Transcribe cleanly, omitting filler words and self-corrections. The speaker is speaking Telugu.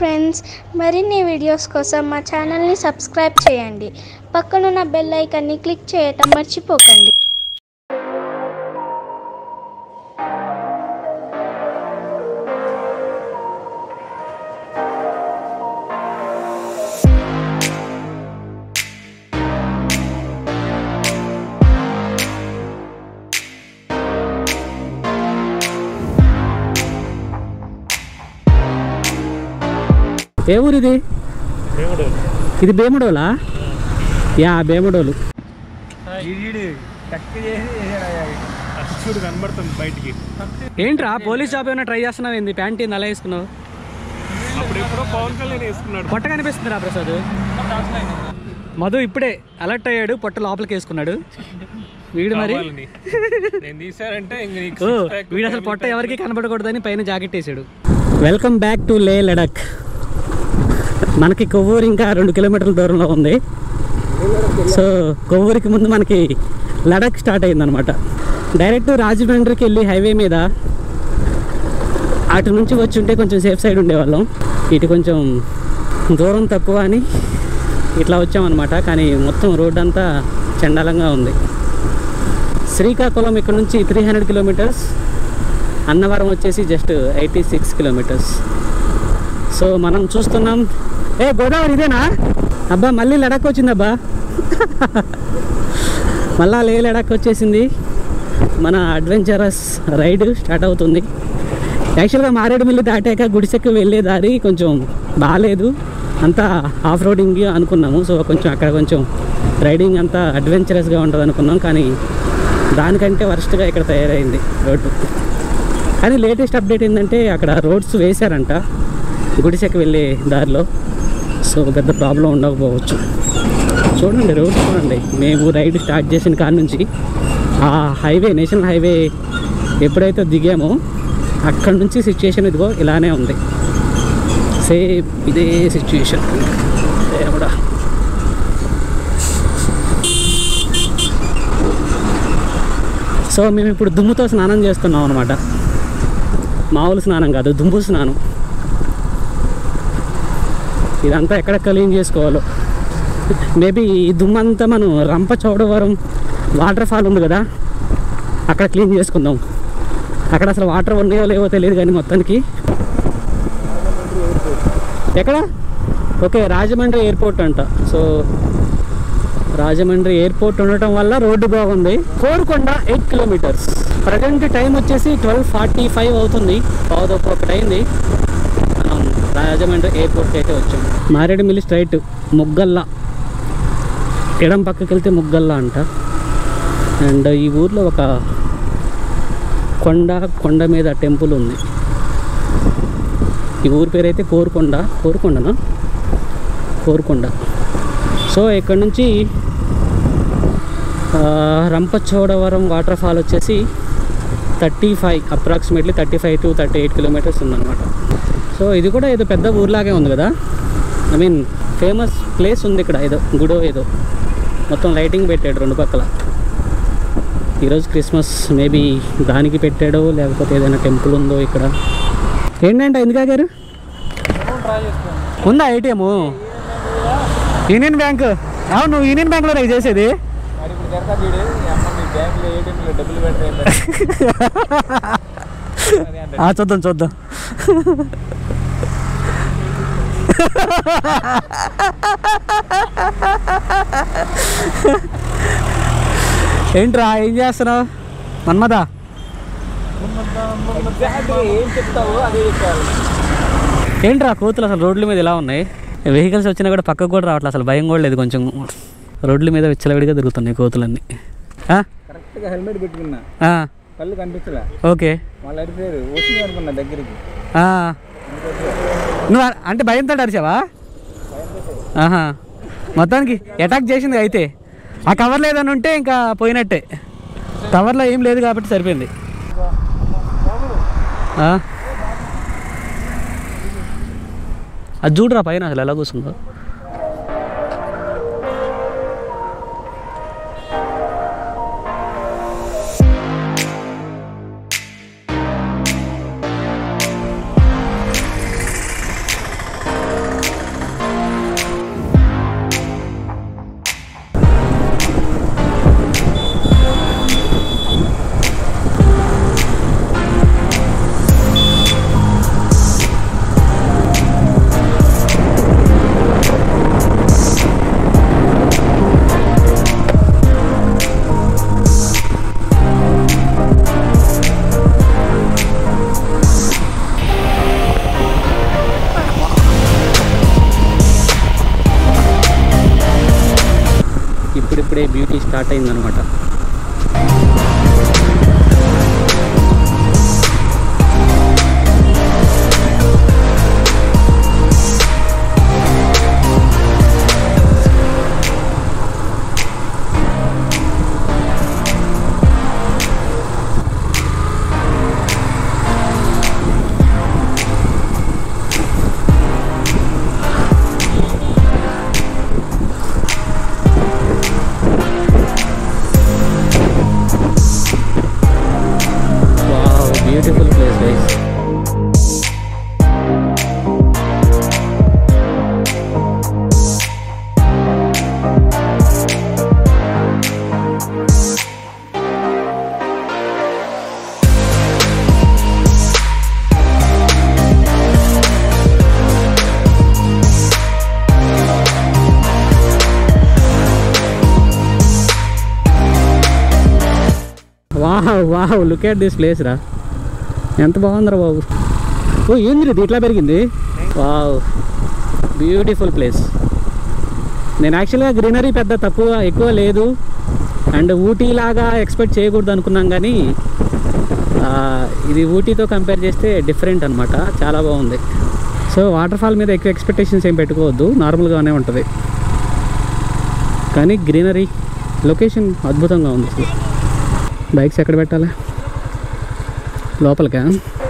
ఫ్రెండ్స్, మరిన్ని వీడియోస్ కోసం మా ఛానల్ని సబ్స్క్రైబ్ చేయండి. పక్కనున్న బెల్ ఐకాన్ని క్లిక్ చేయటం మర్చిపోకండి. ఏ ఊరు ఇది? ఇది బేముడోలా? యా, బేముడోలు. ఏంట్రా పోలీస్ జాబ్ ఏమైనా ట్రై చేస్తున్నావు? ఏంది ప్యాంట్ ఏంది అలా వేసుకున్నావు? పొట్ట కనిపిస్తుందిరా ప్రసాద్. మధు ఇప్పుడే అలర్ట్ అయ్యాడు, పొట్ట లోపలికి వేసుకున్నాడు వీడు. మరి వీడు అసలు పొట్ట ఎవరికి కనబడకూడదని పైన జాకెట్ వేసాడు. వెల్కమ్ బ్యాక్ టు లే లడాక్. మనకి కొవ్వూరు ఇంకా 2 కిలోమీటర్ల దూరంలో ఉంది. సో కొవ్వూరికి ముందు మనకి లడాక్ స్టార్ట్ అయిందనమాట. డైరెక్ట్ రాజమండ్రికి వెళ్ళి హైవే మీద అటు నుంచి వచ్చి ఉంటే కొంచెం సేఫ్ సైడ్ ఉండేవాళ్ళం. ఇటు కొంచెం దూరం తక్కువ అని ఇట్లా వచ్చామన్నమాట. కానీ మొత్తం రోడ్ అంతా చండాలంగా ఉంది. శ్రీకాకుళం ఇక్కడ నుంచి 300 కిలోమీటర్స్, అన్నవరం వచ్చేసి జస్ట్ 86 కిలోమీటర్స్. సో మనం చూస్తున్నాం. ఏ గోదావరి ఇదేనా? అబ్బా మళ్ళీ లడాక్ వచ్చిందబ్బా. మళ్ళా లే లడాక్ వచ్చేసింది. మన అడ్వెంచరస్ రైడ్ స్టార్ట్ అవుతుంది. యాక్చువల్గా మారేడుమిల్లి దాటాక గుడిసెక్కి వెళ్ళే దారి కొంచెం బాగాలేదు, అంతా ఆఫ్ రోడింగ్ అనుకున్నాము. సో కొంచెం అక్కడ కొంచెం రైడింగ్ అంతా అడ్వెంచరస్గా ఉంటుంది అనుకున్నాం. కానీ దానికంటే వర్స్ట్గా ఇక్కడ తయారైంది రోడ్డు. కానీ లేటెస్ట్ అప్డేట్ ఏంటంటే అక్కడ రోడ్స్ వేశారంట గుడిసెకి వెళ్ళే దారిలో. సో పెద్ద ప్రాబ్లం ఉండకపోవచ్చు. చూడండి రోడ్ చూడండి. మేము రైడ్ స్టార్ట్ చేసిన కాడ నుంచి ఆ హైవే, నేషనల్ హైవే ఎప్పుడైతే దిగామో అక్కడ నుంచి సిచ్యుయేషన్ ఇదిగో ఇలానే ఉంది. సేమ్ ఇదే సిచ్యుయేషన్ కూడా. సో మేము ఇప్పుడు దుమ్ముతో స్నానం చేస్తున్నాం అనమాట. మామూలు స్నానం కాదు, దుమ్ము స్నానం. ఇదంతా ఎక్కడ క్లీన్ చేసుకోవాలో. మేబీ ఈ దుమ్మంతా మనం రంప చోడవరం వాటర్ ఫాల్ ఉంది కదా, అక్కడ క్లీన్ చేసుకుందాం. అక్కడ అసలు వాటర్ ఉన్నాయో లేవో తెలియదు కానీ మొత్తానికి. ఎక్కడ? ఓకే, రాజమండ్రి ఎయిర్పోర్ట్ అంట. సో రాజమండ్రి ఎయిర్పోర్ట్ ఉండటం వల్ల రోడ్డు బాగుంది. కోరుకొండ 8 కిలోమీటర్స్. ప్రజెంట్ టైం వచ్చేసి 12:45 అవుతుంది. పావుదొక్క అయింది. మనం రాజమండ్రి ఎయిర్పోర్ట్కి అయితే వచ్చాం. మారేడుమిల్లి స్ట్రైట్ ముగ్గల్లా, ఎడం పక్కకి వెళ్తే ముగ్గల్లా అంట. అండ్ ఈ ఊర్లో ఒక కొండ మీద టెంపుల్ ఉంది. ఈ ఊరి పేరు అయితే కోరుకొండనా? కోరుకొండ. సో ఇక్కడ నుంచి రంపచోడవరం వాటర్ ఫాల్ వచ్చేసి 35, అప్రాక్సిమేట్లీ 35 to 38 కిలోమీటర్స్ ఉందన్నమాట. సో ఇది కూడా ఏదో పెద్ద ఊర్లాగే ఉంది కదా. ఐ మీన్ ఫేమస్ ప్లేస్ ఉంది ఇక్కడ, ఏదో గుడో ఏదో. మొత్తం లైటింగ్ పెట్టాడు 2 పక్కల. ఈరోజు క్రిస్మస్, మేబీ దానికి పెట్టాడో లేకపోతే ఏదైనా టెంపుల్ ఉందో ఇక్కడ. ఏంటంటే ఎందుకు ఆగారు? ఉందా ఏటీఎం? Union bank. అవును, నువ్వు యూనియన్ బ్యాంక్లో రైజ్ చేసేది. చూద్దాం. ఏంట్రా ఏం చేస్తున్నావు మన్మదా? ఏంట్రా కోతులు అసలు రోడ్ల మీద ఇలా ఉన్నాయి. వెహికల్స్ వచ్చినా కూడా పక్కకు కూడా రావట్లేదు, అసలు భయం కూడా లేదు. కొంచెం రోడ్ల మీద విచ్చలవిడిగా తిరుగుతున్నాయి కోతులన్నీ. కరెక్ట్గా హెల్మెట్ పెట్టుకున్నా, కళ్ళు కనిపించలే. ఓకే, దగ్గరికి. నువ్వు అంటే భయంతో అరిచావా? మొత్తానికి అటాక్ చేసింది అయితే. ఆ కవర్ లేదని ఉంటే ఇంకా పోయినట్టే. కవర్లో ఏం లేదు కాబట్టి సరిపోయింది. అది చూడరా పైన అసలు ఎలా కూర్చుందో. స్టార్ట్ అయిందనమాట. Beautiful place, guys. Wow, look at this place, ra. ఎంత బాగుందిరా బాబు. ఓ ఏంది ఇది ఇట్లా పెరిగింది. Wow, beautiful place. నేను యాక్చువల్గా గ్రీనరీ పెద్ద ఎక్కువ లేదు అండ్ ఊటీ లాగా ఎక్స్పెక్ట్ చేయకూడదు అనుకున్నాం, కానీ ఇది ఊటీతో కంపేర్ చేస్తే డిఫరెంట్ అనమాట. చాలా బాగుంది. సో వాటర్ ఫాల్ మీద ఎక్కువ ఎక్స్పెక్టేషన్స్ ఏం పెట్టుకోవద్దు, నార్మల్గానే ఉంటుంది. కానీ గ్రీనరీ, లొకేషన్ అద్భుతంగా ఉంది. బైక్స్ ఎక్కడ పెట్టాలి? లోపలికా?